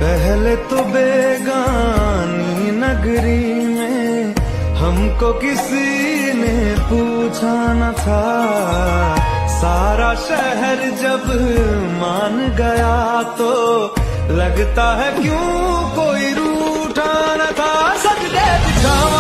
पहले तो बेगानी नगरी में हमको किसी ने पूछा न था, सारा शहर जब मान गया तो लगता है क्यों कोई रूठा न था। सजदे बिछावा